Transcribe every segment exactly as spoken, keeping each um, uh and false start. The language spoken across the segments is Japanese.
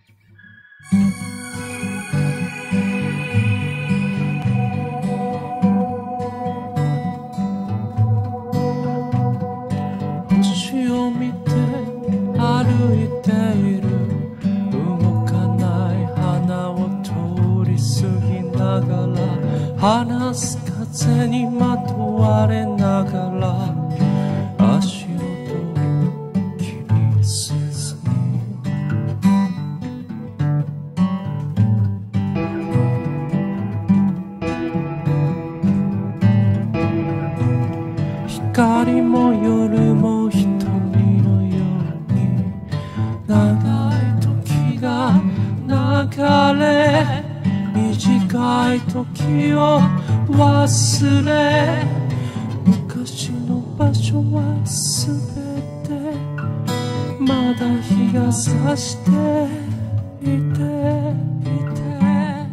星を見て歩いている、動かない花を通り過ぎながら、話す風にまとわれながら、足音を気にせずに光も夜も瞳のように長い時が流れ、短い時を忘れ、昔の場所はすべてまだ日が差していていて、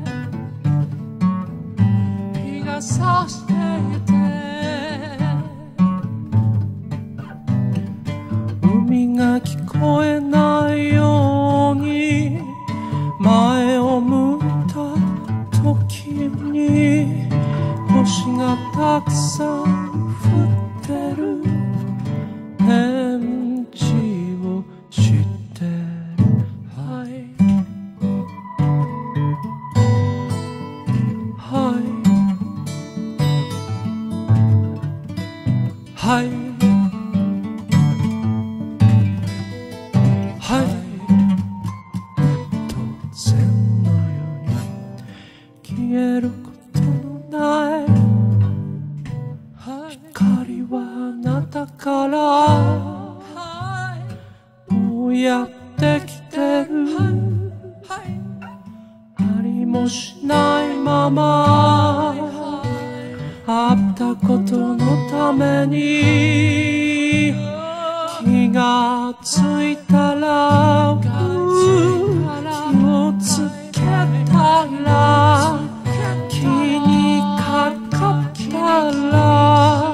日が差していて、海が聞こえないように前を向いた時に、星がたくさん降ってる返事をしてる。はいはいはいはい、突然のように消えることのない光はあなたからもうやってきてる、ありもしないまま会ったことのために気がついたら、気をつけたら、気にかかったら、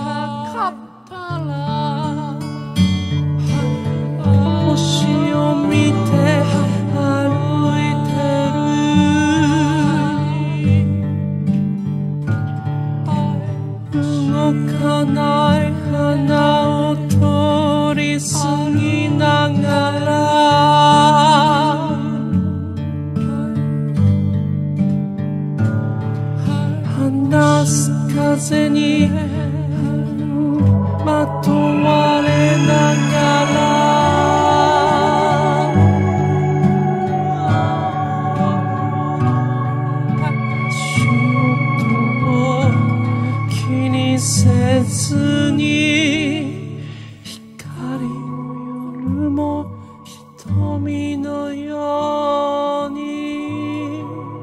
星を見て歩いてる、動かない花を通り過ぎながら、話す風にまとわれながら、足音を気にせずに、光も夜も瞳のように、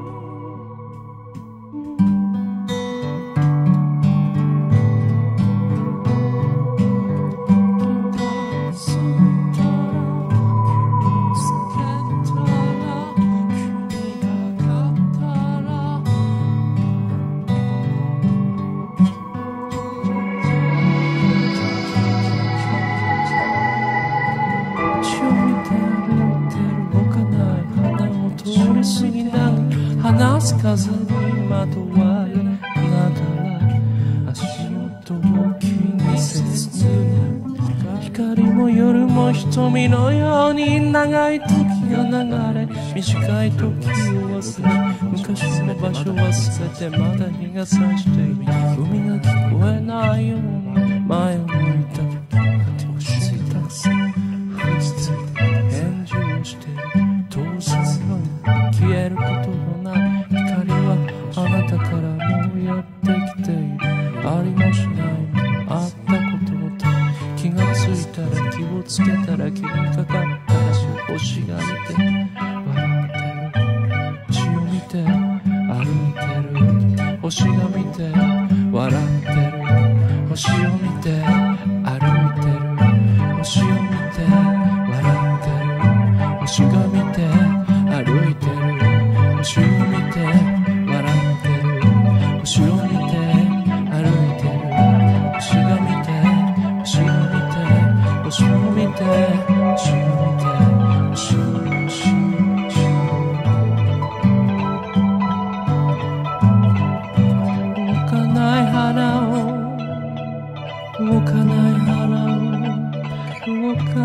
話す風にまとわれながら、足音を気にせずに、光も夜も瞳のように、長い時が流れ、短い時を忘れ、昔の場所は全てまだ日が差している、海が聞こえないように前を向いた時、星たくさん降り続いて返事をしている、当然の消えることのない光はあなたからもうやってきている、ありもしないあったことのため、気がついたら気をつけたら気にかかったらし、星が見て笑ってる、星を見て歩いてる、星が見て笑ってる、星を見て歩いてる、星を見て笑ってる、星が見て歩いてる、星を見て笑ってる、星を見て歩いてる、星が見て、星が見て、星を見て、星を見て、星を見て、星を見て、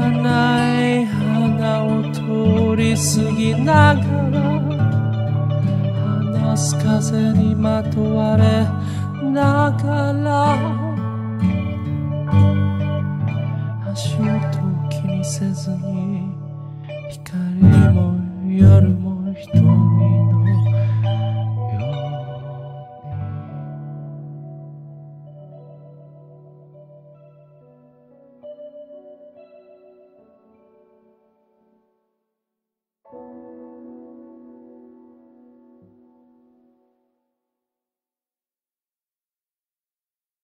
ない花を通り過ぎながら話す風にまとわれながら足音を気にせずに光も夜も人も